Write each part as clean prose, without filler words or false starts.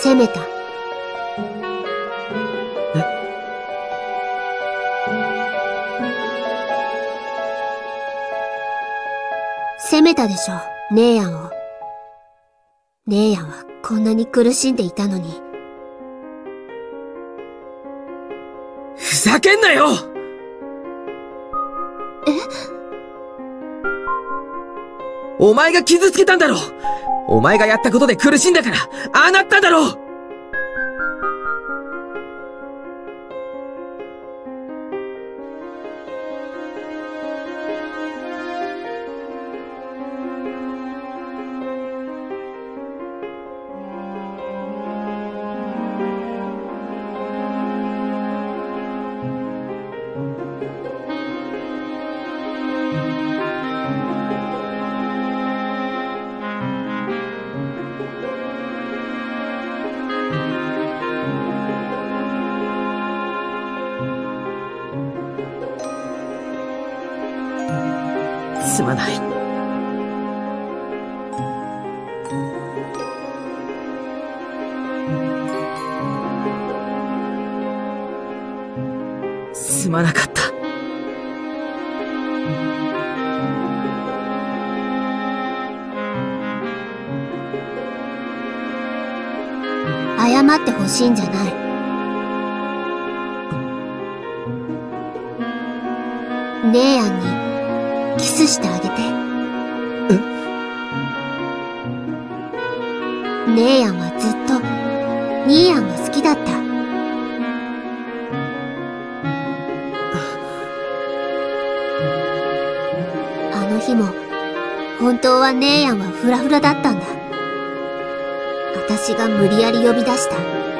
責めた。責めたでしょ、姉やんを。姉やんはこんなに苦しんでいたのに。 ふざけんなよ！お前が傷つけたんだろ！お前がやったことで苦しんだから、ああなったんだろ！すまない。すまなかった。 謝ってほしいんじゃない。姉やんにキスしてあげて。姉やんはずっと兄やんが好きだった。あの日も本当は姉やんはフラフラだったんだ。私が無理やり呼び出した。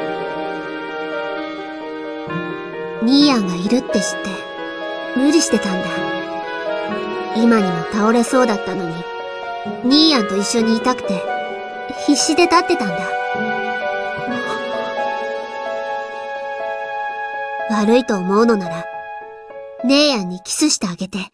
兄やんがいるって知って無理してたんだ。今にも倒れそうだったのに、兄やんと一緒にいたくて必死で立ってたんだ。悪いと思うのなら姉やんにキスしてあげて。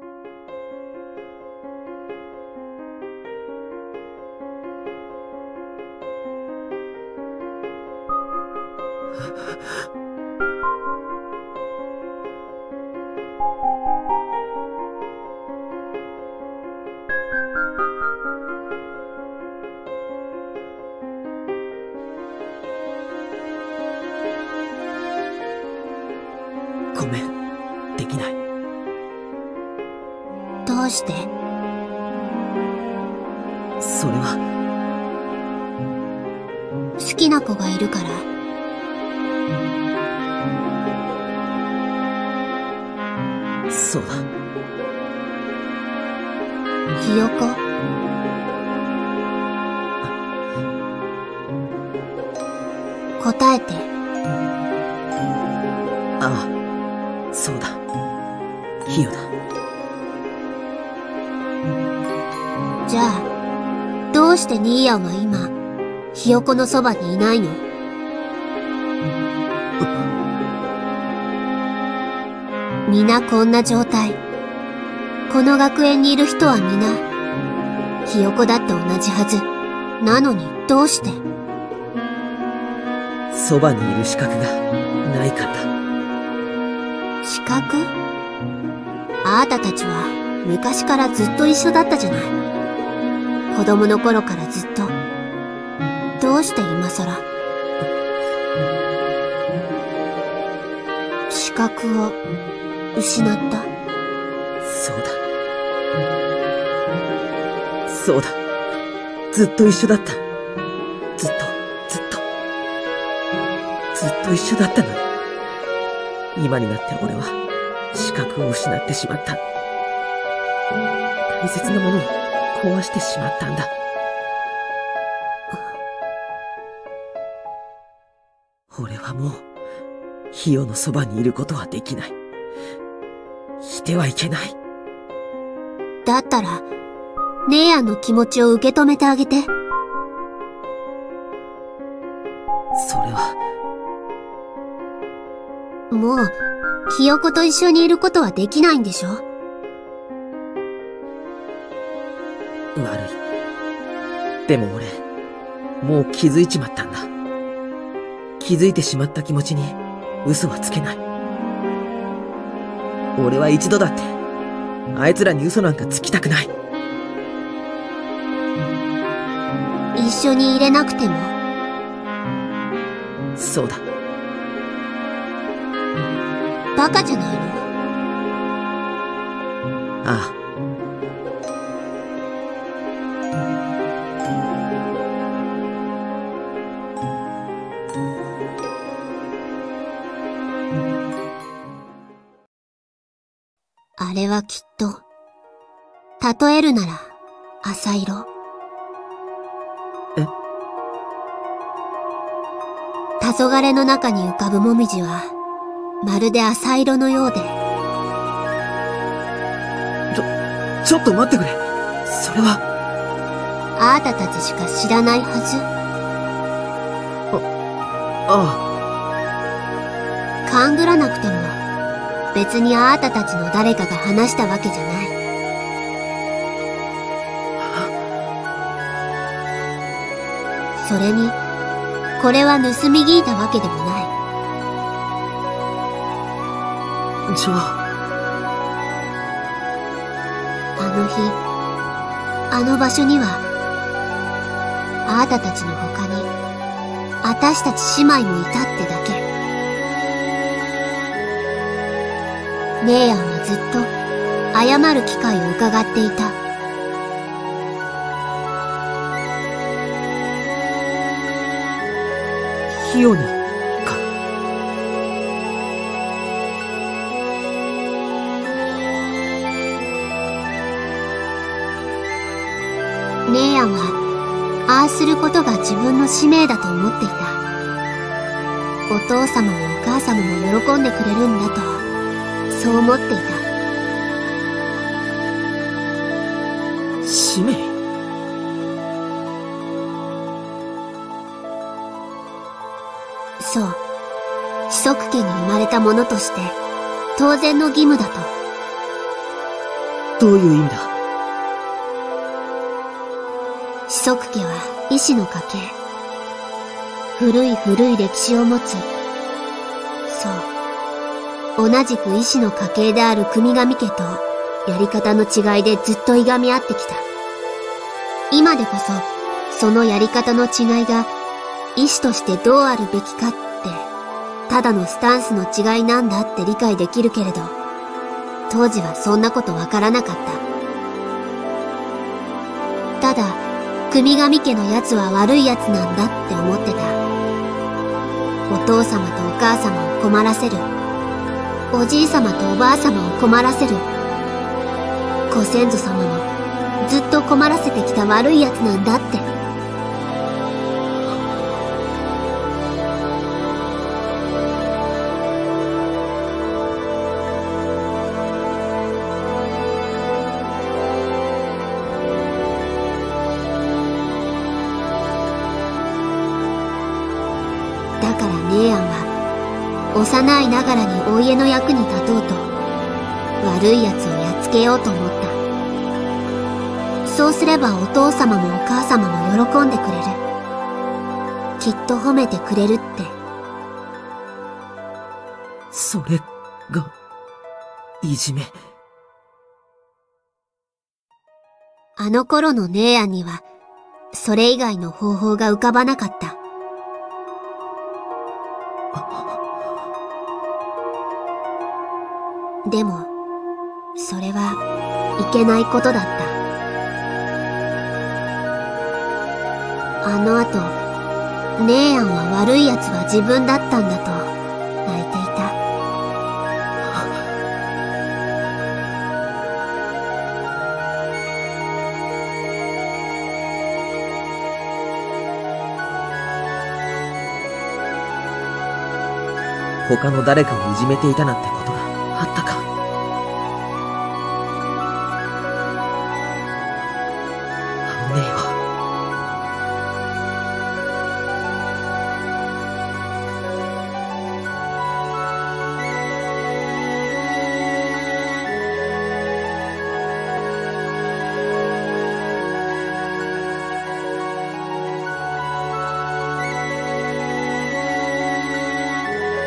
ごめん、できない。 どうして？ それは好きな子がいるから。 そうだ。 ひよこ？答えて。 ああ、そうだ。ひよだ。 じゃあどうして兄やんは今ひよこのそばにいないの？皆こんな状態。この学園にいる人は皆ひよこだって同じはずなのに、どうして？ そばにいる資格がないからだ。 資格？あーたたちは昔からずっと一緒だったじゃない。子供の頃からずっと。どうして今さら資格を失った？ そうだ。そうだ。ずっと一緒だった。ずっと一緒だったのに。今になって俺は資格を失ってしまった。大切なものを壊してしまったんだ。俺はもうひよのそばにいることはできない。いてはいけない。 だったら姉やんの気持ちを受け止めてあげて。 それはもうひよこと一緒にいることはできないんでしょ？ 悪い。でも俺もう気づいちまったんだ。 気づいてしまった気持ちに嘘はつけない。俺は一度だってあいつらに嘘なんかつきたくない。 一緒にいれなくても。 そうだ。 バカじゃないの？ ああ。 あれはきっと、例えるなら、浅色。 え？ 黄昏の中に浮かぶもみじは、まるで浅色のようで。 ちょっと待ってくれ。それは。 あーたたちしか知らないはず。 ああ。 勘ぐらなくても、別にあーたたちの誰かが話したわけじゃない。それに、これは盗み聞いたわけでもない。 じゃあ。 あの日、あの場所には、あーたたちの他に、あたしたち姉妹もいたってだけ。姉やんはずっと謝る機会を伺っていた。 ヒヨにか。 姉やんはああすることが自分の使命だと思っていた。お父様もお母様も喜んでくれるんだと、そう思っていた。 使命？ そう。子息家に生まれた者として、当然の義務だと。 どういう意味だ？ 子息家は医師の家系。古い歴史を持つ。そう。同じく医師の家系である組神家と、やり方の違いでずっといがみ合ってきた。今でこそ、そのやり方の違いが、医師としてどうあるべきかって、ただのスタンスの違いなんだって理解できるけれど、当時はそんなことわからなかった。ただ、組神家の奴は悪い奴なんだって思ってた。お父様とお母様を困らせる。おじい様とおばあ様を困らせる。ご先祖様もずっと困らせてきた悪い奴なんだって。だから姉やんは幼いながらにお家の役に立とうと悪い奴をやっつけようと思った。そうすればお父様もお母様も喜んでくれる。きっと褒めてくれるって。 それがいじめ。 あの頃の姉やんにはそれ以外の方法が浮かばなかった。でも、それはいけないことだった。あの後、姉やんは悪い奴は自分だったんだと泣いていた。 他の誰かをいじめていたなんてことがあったか。あのねえは。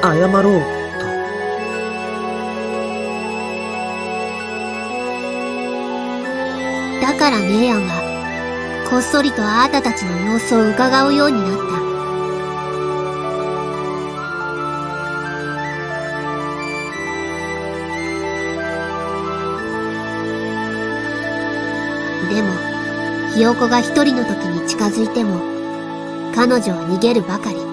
謝ろうと。 だから姉やんは、こっそりとあーたたちの様子を伺うようになった。でも、ひよこが一人の時に近づいても、彼女は逃げるばかり。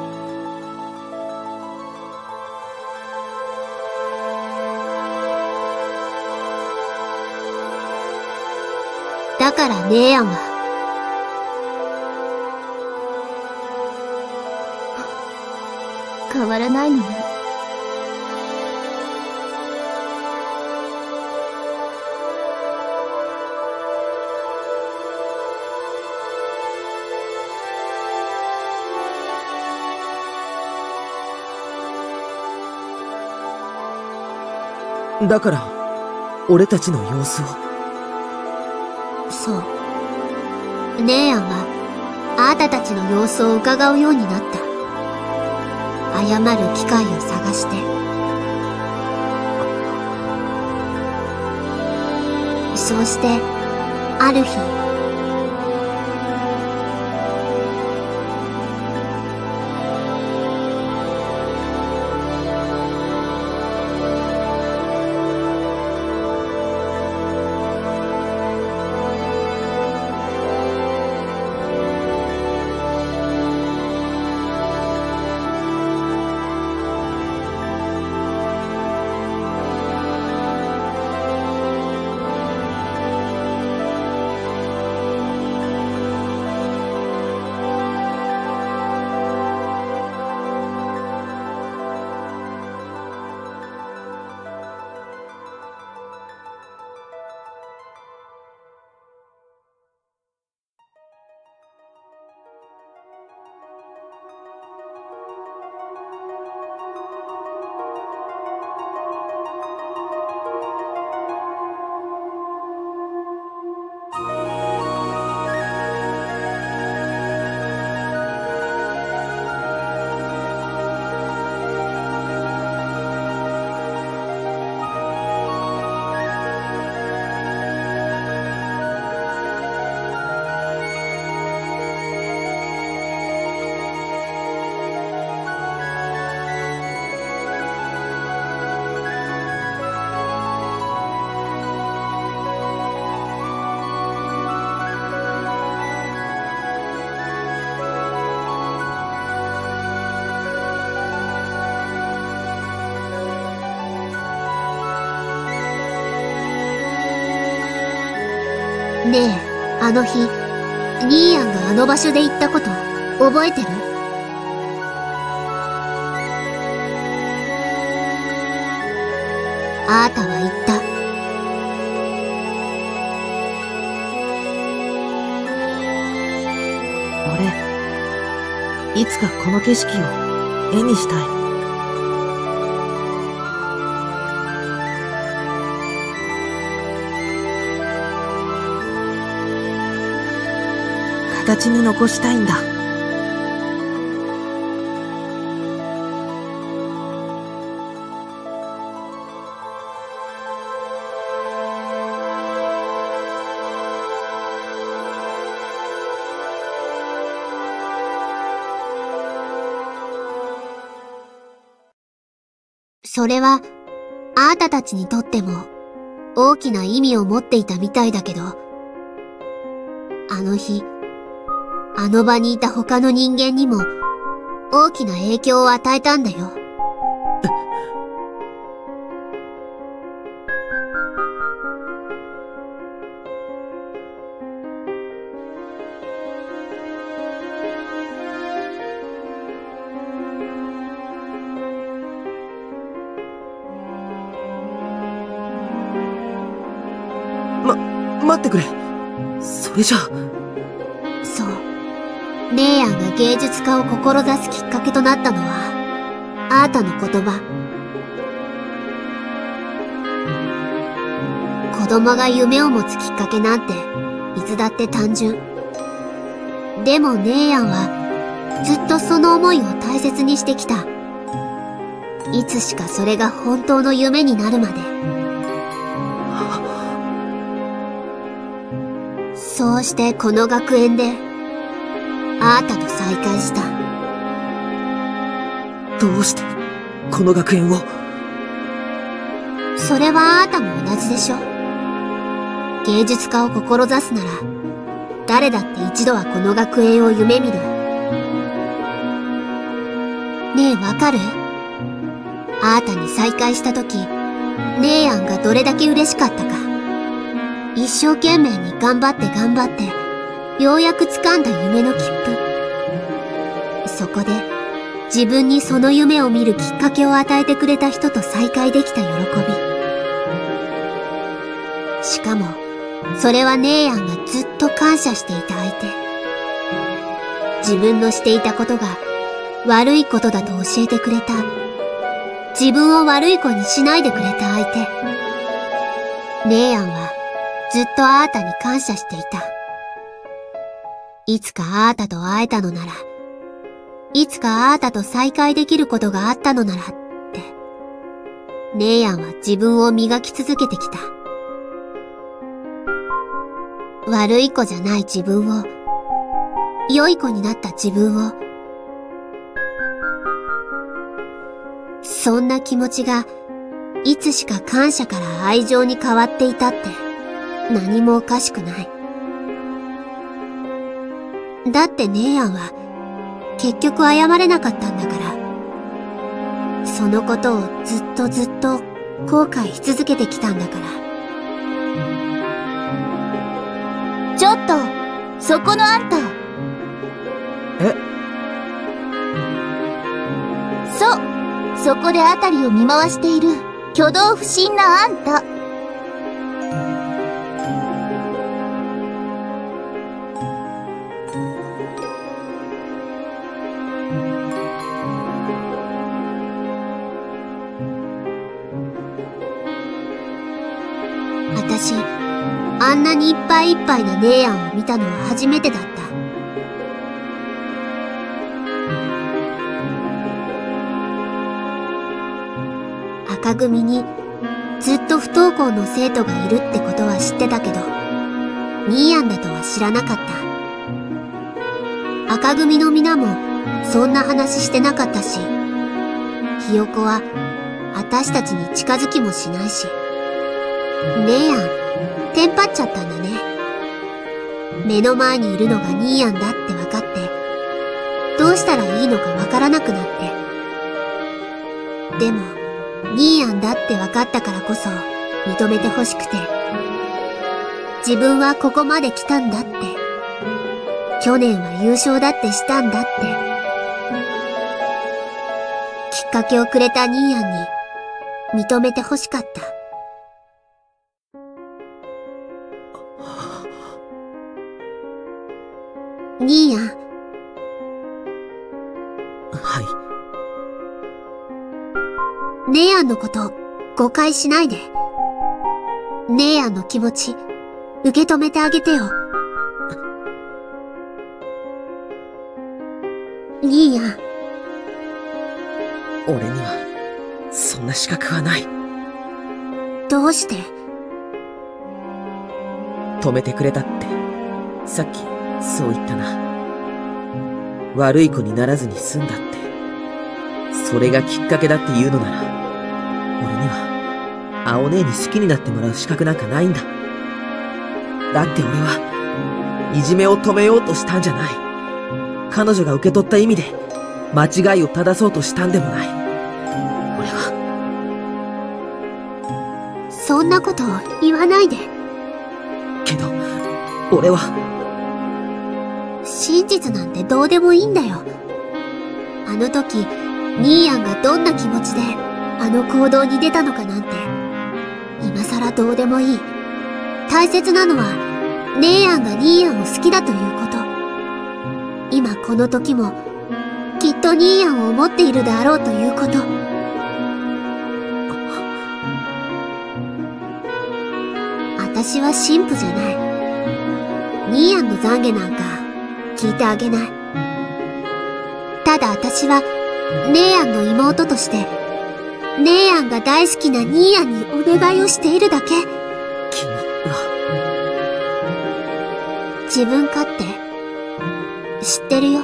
だから姉やんは、変わらないのね。 だから、俺たちの様子を。 そう。姉やんは、あーたたちの様子を伺うようになった。謝る機会を探して。そうして、ある日。ねえ、あの日、兄やんがあの場所で言ったこと、覚えてる？あーたは言った。 俺、いつかこの景色を絵にしたい。形に残したいんだ。 それは、あーたたちにとっても、大きな意味を持っていたみたいだけど、あの日、あの場にいた他の人間にも、大きな影響を与えたんだよ。 待ってくれ。それじゃあ。 そう。姉やんが芸術家を志すきっかけとなったのは、あーたの言葉。子供が夢を持つきっかけなんて、いつだって単純。でも姉やんは、ずっとその思いを大切にしてきた。 いつしかそれが本当の夢になるまで。そうしてこの学園で、あーたと再会した。 どうして、この学園を。 それはあーたも同じでしょ。芸術家を志すなら、誰だって一度はこの学園を夢見る。ねえ、わかる？あーたに再会したとき、姉やんがどれだけ嬉しかったか。一生懸命に頑張って、ようやく掴んだ夢の切符。そこで、自分にその夢を見るきっかけを与えてくれた人と再会できた喜び。しかも、それは姉やんがずっと感謝していた相手。自分のしていたことが悪いことだと教えてくれた。自分を悪い子にしないでくれた相手。姉やんはずっとあーたに感謝していた。いつかあーたと会えたのなら、いつかあーたと再会できることがあったのならって、姉やんは自分を磨き続けてきた。悪い子じゃない自分を、良い子になった自分を、そんな気持ちが、いつしか感謝から愛情に変わっていたって、何もおかしくない。だって姉やんは、結局謝れなかったんだから。そのことをずっと後悔し続けてきたんだから。ちょっと、そこのあんた。 え？ そこであたりを見回している挙動不審なあんた。私、あんなにいっぱいいっぱいな姉やんを見たのは初めてだった。赤組にずっと不登校の生徒がいるってことは知ってたけど、ニーヤンだとは知らなかった。赤組の皆もそんな話してなかったし、ひよこは私たちに近づきもしないし、姉やん、テンパっちゃったんだね。目の前にいるのがニーヤンだって分かって、どうしたらいいのか分からなくなって。でも、ニーヤンだって分かったからこそ認めてほしくて、自分はここまで来たんだって、去年は優勝だってしたんだって、きっかけをくれたニーヤンに認めてほしかった。ニーヤン。 はい。 姉やんのこと誤解しないで。姉やんの気持ち受け止めてあげてよ。ニーヤン。 俺にはそんな資格はない。 どうして？ 止めてくれたってさっきそう言ったな。悪い子にならずに済んだって、それがきっかけだって言うのなら、俺には青姉に好きになってもらう資格なんかないんだ。だって俺はいじめを止めようとしたんじゃない。彼女が受け取った意味で間違いを正そうとしたんでもない。俺は。 そんなこと言わないで。 けど俺は真実なんてどうでもいいんだよ。あの時ニーヤンがどんな気持ちであの行動に出たのかなんて今さらどうでもいい。大切なのは姉やんがニーヤンを好きだということ。今この時もきっとニーヤンを思っているであろうということ。私は神父じゃない。ニーヤンの懺悔なんか聞いてあげない。ただ私は姉やんの妹として姉やんが大好きな兄やんにお願いをしているだけ。 君は。 自分勝手。知ってるよ。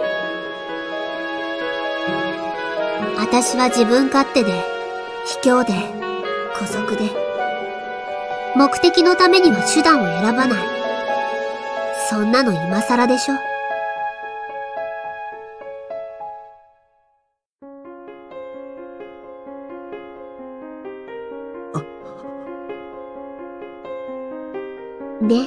私は自分勝手で、卑怯で、姑息で。目的のためには手段を選ばない。そんなの今更でしょ。ね。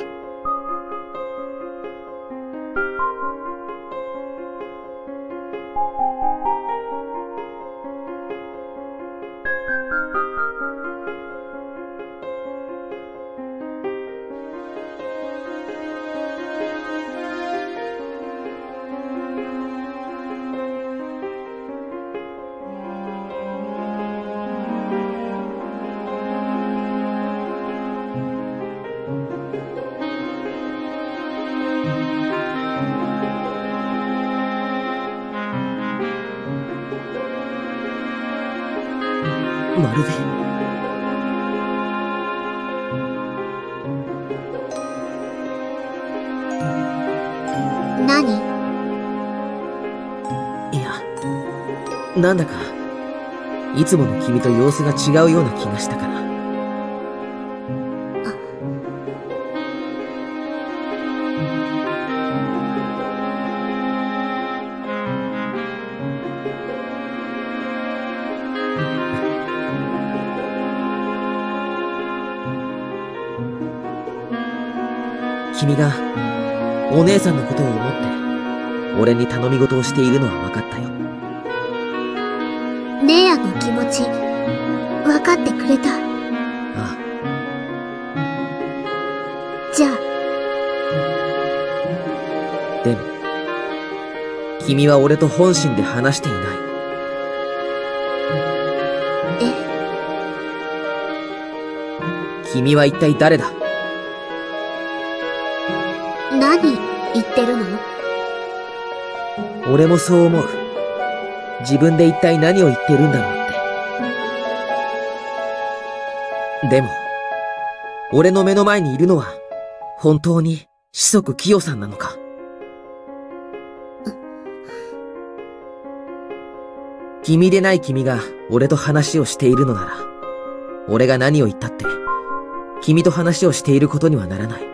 まるで。 何？ いや、なんだか、いつもの君と様子が違うような気がしたから。君がお姉さんのことを思って俺に頼み事をしているのは分かったよ。 姉やの気持ち分かってくれた。 ああ。 じゃあ。 でも君は俺と本心で話していない。君は一体誰だ？ 何言ってるの？ 俺もそう思う。自分で一体何を言ってるんだろうって。でも、俺の目の前にいるのは、本当に四則キヨさんなのか？君でない君が俺と話をしているのなら、俺が何を言ったって、君と話をしていることにはならない。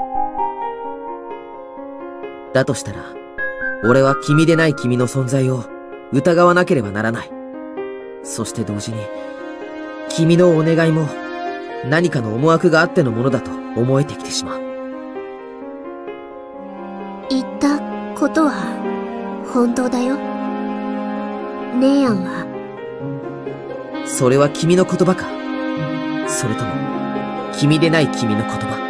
だとしたら、俺は君でない君の存在を疑わなければならない。そして同時に、君のお願いも何かの思惑があってのものだと思えてきてしまう。 言ったことは本当だよ。姉やんは。 それは君の言葉か？それとも、君でない君の言葉？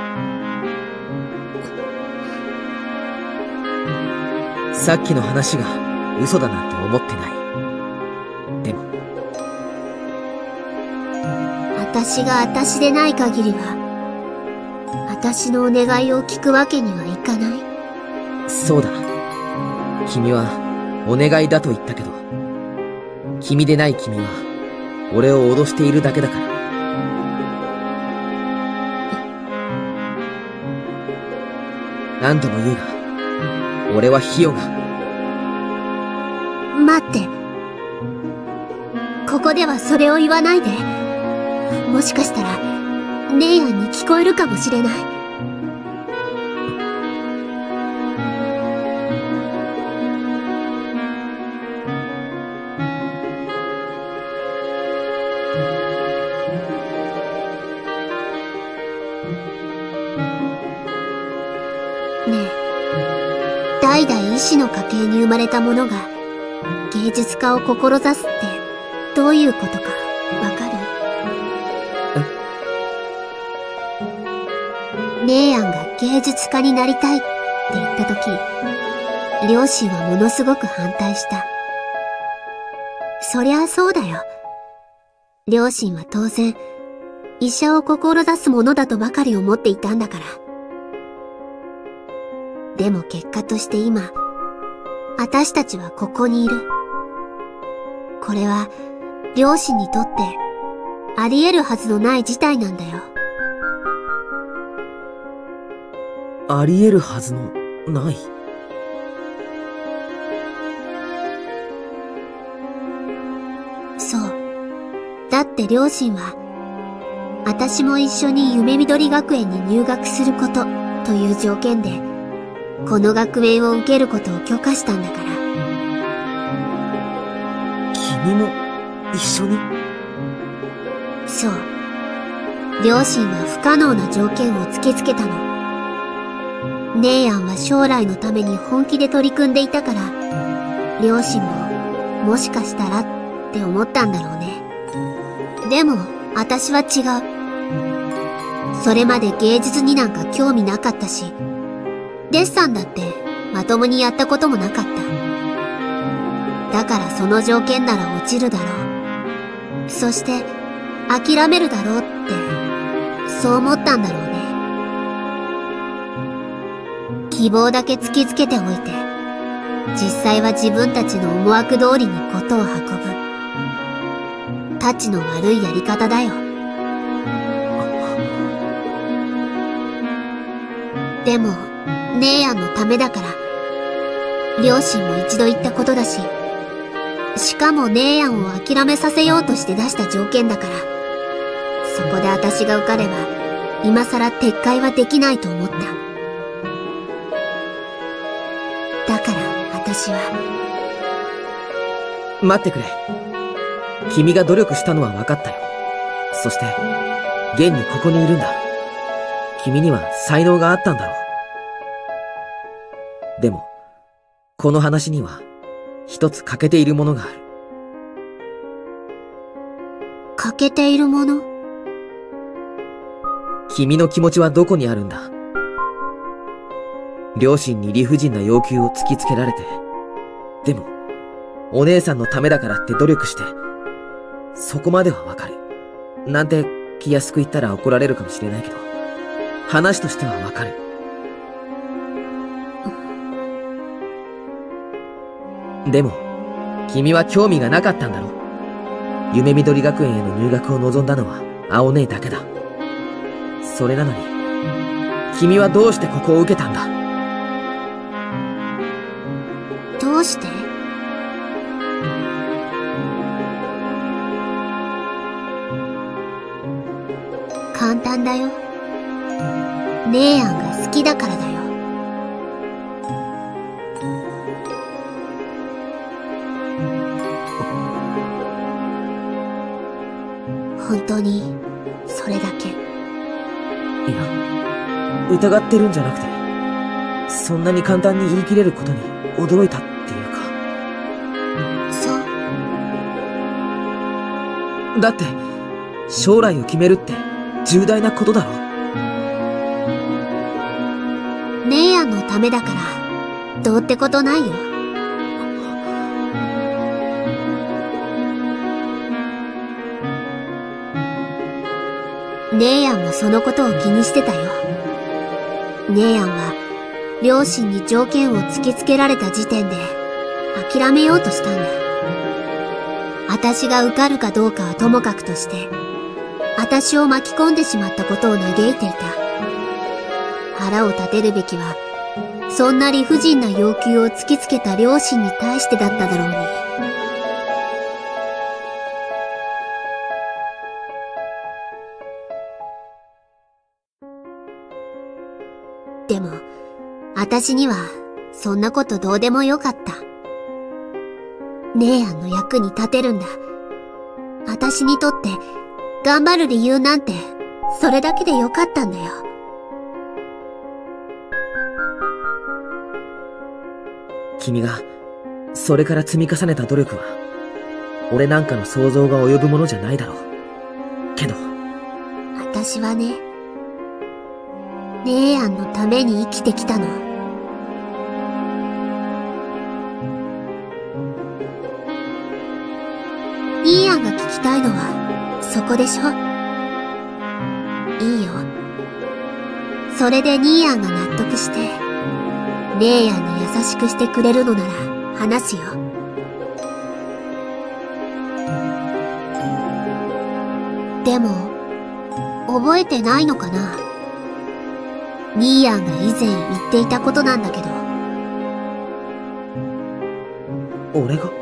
さっきの話が嘘だなんて思ってない。でも、 私が私でない限りは、私のお願いを聞くわけにはいかない。 そうだ。君はお願いだと言ったけど、君でない君は俺を脅しているだけだから。何度も言うが、俺はヒヨが。 待って。ここではそれを言わないで。もしかしたら、姉やんに聞こえるかもしれない。ねえ。代々医師の家系に生まれた者が芸術家を志すってどういうことかわかる？姉やんが芸術家になりたいって言ったとき、両親はものすごく反対した。そりゃそうだよ。両親は当然医者を志すものだとばかり思っていたんだから。でも結果として今、私たちはここにいる。これは両親にとってあり得るはずのない事態なんだよ。 あり得るはずのない。 そう。だって両親は、私も一緒に夢緑学園に入学することという条件で、この学園を受けることを許可したんだから。 君も一緒に？ そう。両親は不可能な条件を突きつけたの。姉やんは将来のために本気で取り組んでいたから、両親ももしかしたらって思ったんだろうね。でも私は違う。それまで芸術になんか興味なかったし、デッサンだってまともにやったこともなかった。だからその条件なら落ちるだろう。そして諦めるだろうってそう思ったんだろうね。希望だけ突きつけておいて、実際は自分たちの思惑通りにことを運ぶ。たちの悪いやり方だよ。でも、姉やんのためだから、両親も一度言ったことだし、しかも姉やんを諦めさせようとして出した条件だから、そこで私が受かれば、今さら撤回はできないと思った。だから私は。 待ってくれ。君が努力したのは分かったよ。そして、現にここにいるんだ。君には才能があったんだろう。でも、この話には、一つ欠けているものがある。 欠けているもの？ 君の気持ちはどこにあるんだ？両親に理不尽な要求を突きつけられて、でも、お姉さんのためだからって努力して、そこまではわかる。なんて気安く言ったら怒られるかもしれないけど、話としてはわかる。でも、君は興味がなかったんだろ？夢緑学園への入学を望んだのは青姉だけだ。それなのに、君はどうしてここを受けたんだ？ どうして？簡単だよ。姉やんが好きだからだよ。本当にそれだけ。 いや、疑ってるんじゃなくて、そんなに簡単に言い切れることに驚いたっていうか。 そう。 だって将来を決めるって重大なことだろ。 姉やんのためだからどうってことないよ。姉やんもそのことを気にしてたよ。姉やんは両親に条件を突きつけられた時点で諦めようとしたんだ。私が受かるかどうかはともかくとして、私を巻き込んでしまったことを嘆いていた。腹を立てるべきは、そんな理不尽な要求を突きつけた両親に対してだっただろうに。でも、私には、そんなことどうでもよかった。姉やんの役に立てるんだ。私にとって、頑張る理由なんて、それだけでよかったんだよ。 君が、それから積み重ねた努力は、俺なんかの想像が及ぶものじゃないだろう。けど、 私はね、姉やんのために生きてきたの。兄やんが聞きたいのは、そこでしょ？いいよ。それで兄やんが納得して、姉やんに優しくしてくれるのなら話すよ。 でも、覚えてないのかな。ミーヤンが以前言っていたことなんだけど。 俺が